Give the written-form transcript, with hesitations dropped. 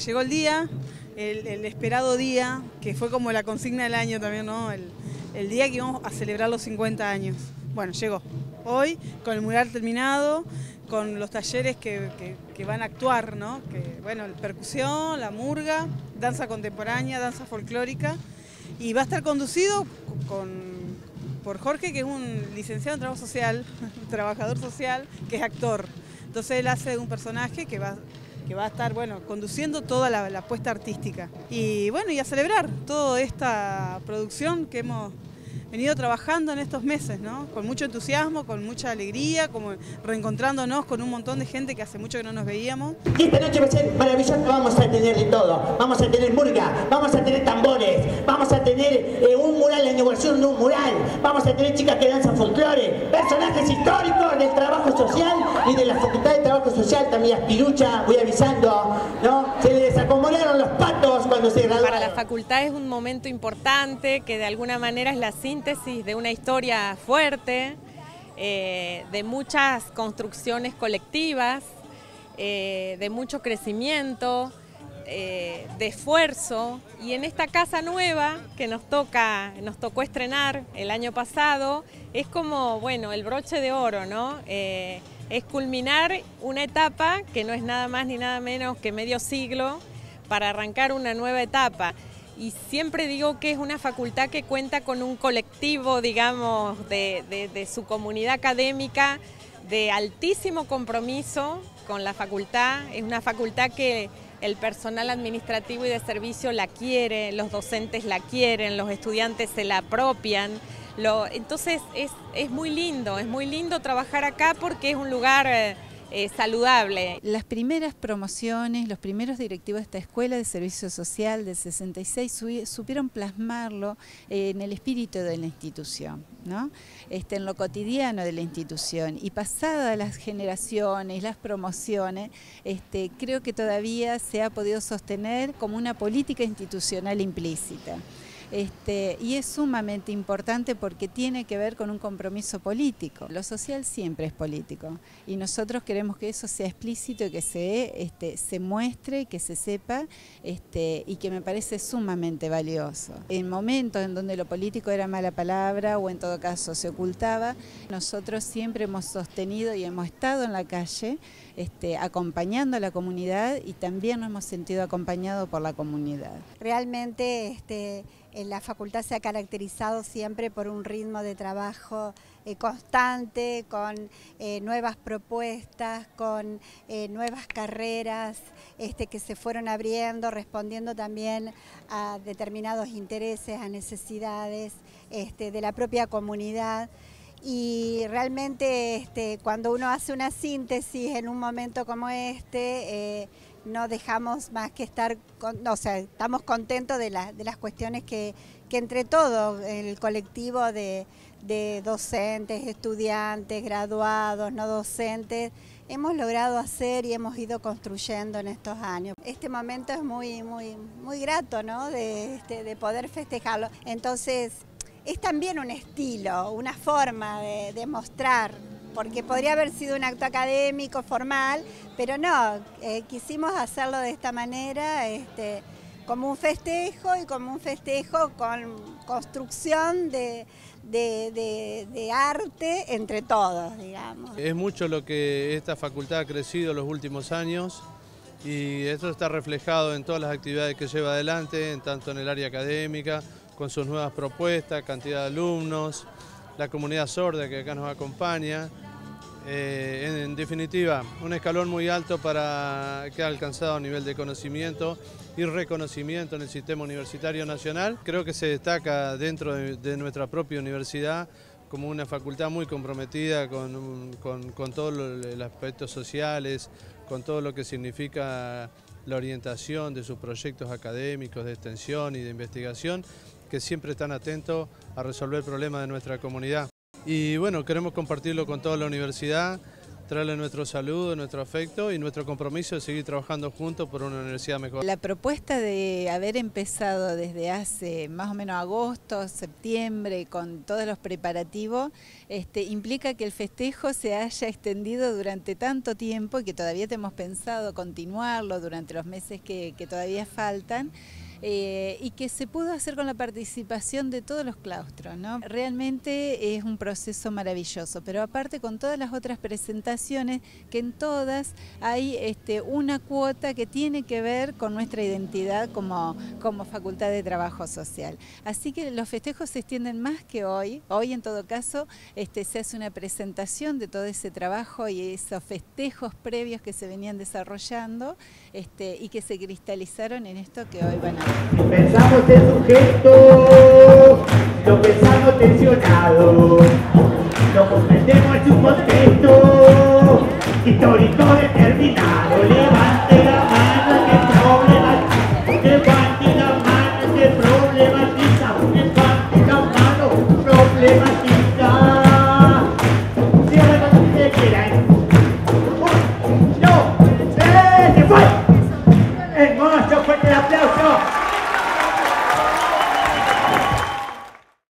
llegó el día, el esperado día, que fue como la consigna del año también, ¿no? El día que íbamos a celebrar los 50 años. Bueno, llegó. Hoy, con el mural terminado, con los talleres que van a actuar, ¿no? Que, bueno, percusión, la murga, danza contemporánea, danza folclórica. Y va a estar conducido por Jorge, que es un licenciado en trabajo social, un trabajador social, que es actor. Entonces él hace un personaje que va a estar, bueno, conduciendo toda la puesta artística. Y bueno, y a celebrar toda esta producción que hemos venido trabajando en estos meses, ¿no? Con mucho entusiasmo, con mucha alegría, como reencontrándonos con un montón de gente que hace mucho que no nos veíamos. Y esta noche va a ser maravillosa, vamos a tener de todo. Vamos a tener murga, vamos a tener tambores, vamos a tener un mural, la inauguración de un mural, vamos a tener chicas que danzan folclore, personajes históricos del trabajo social y de la Facultad de Trabajo Social, también Aspirucha, voy avisando, ¿no? Se les acomodaron los patos cuando se graduaron. Para la facultad es un momento importante que de alguna manera es la síntesis de una historia fuerte, de muchas construcciones colectivas, de mucho crecimiento, de esfuerzo, y en esta casa nueva que nos tocó estrenar el año pasado, es como, bueno, el broche de oro, ¿no? Es culminar una etapa que no es nada más ni nada menos que medio siglo para arrancar una nueva etapa. Y siempre digo que es una facultad que cuenta con un colectivo, digamos, de su comunidad académica de altísimo compromiso con la facultad. Es una facultad que el personal administrativo y de servicio la quiere, los docentes la quieren, los estudiantes se la apropian. Entonces es muy lindo trabajar acá porque es un lugar saludable. Las primeras promociones, los primeros directivos de esta escuela de servicio social del 66 supieron plasmarlo en el espíritu de la institución, ¿no? En lo cotidiano de la institución, y pasadas las generaciones, las promociones, creo que todavía se ha podido sostener como una política institucional implícita. Y es sumamente importante porque tiene que ver con un compromiso político. Lo social siempre es político y nosotros queremos que eso sea explícito y que se muestre, que se sepa, y que me parece sumamente valioso. En momentos en donde lo político era mala palabra o en todo caso se ocultaba, nosotros siempre hemos sostenido y hemos estado en la calle acompañando a la comunidad, y también nos hemos sentido acompañados por la comunidad. Realmente la facultad se ha caracterizado siempre por un ritmo de trabajo constante, con nuevas propuestas, con nuevas carreras que se fueron abriendo, respondiendo también a determinados intereses, a necesidades de la propia comunidad. Y realmente cuando uno hace una síntesis en un momento como no dejamos más que estamos contentos de las cuestiones que entre todos, el colectivo de docentes, estudiantes, graduados, no docentes, hemos logrado hacer y hemos ido construyendo en estos años. Este momento es muy grato, ¿no? de poder festejarlo. Entonces, es también un estilo, una forma de mostrar, porque podría haber sido un acto académico, formal, pero no, quisimos hacerlo de esta manera, como un festejo y como un festejo con construcción de arte entre todos, digamos. Es mucho lo que esta facultad ha crecido en los últimos años, y esto está reflejado en todas las actividades que lleva adelante, tanto en el área académica, con sus nuevas propuestas, cantidad de alumnos, la comunidad sorda que acá nos acompaña. En definitiva, un escalón muy alto para que ha alcanzado a nivel de conocimiento y reconocimiento en el sistema universitario nacional. Creo que se destaca dentro de nuestra propia universidad como una facultad muy comprometida con todos los aspectos sociales, con todo lo que significa la orientación de sus proyectos académicos de extensión y de investigación, que siempre están atentos a resolver problemas de nuestra comunidad. Y bueno, queremos compartirlo con toda la universidad, mostrarle nuestro saludo, nuestro afecto y nuestro compromiso de seguir trabajando juntos por una universidad mejor. La propuesta de haber empezado desde hace más o menos agosto, septiembre, con todos los preparativos, implica que el festejo se haya extendido durante tanto tiempo y que todavía tenemos pensado continuarlo durante los meses que todavía faltan. Y que se pudo hacer con la participación de todos los claustros, ¿no? Realmente es un proceso maravilloso, pero aparte con todas las otras presentaciones, que en todas hay una cuota que tiene que ver con nuestra identidad como Facultad de Trabajo Social. Así que los festejos se extienden más que hoy. Hoy en todo caso se hace una presentación de todo ese trabajo y esos festejos previos que se venían desarrollando y que se cristalizaron en esto que hoy van a ver. Pensamos en sujeto, lo pensamos tensionado, lo comprendemos en su contexto histórico determinado. Levanta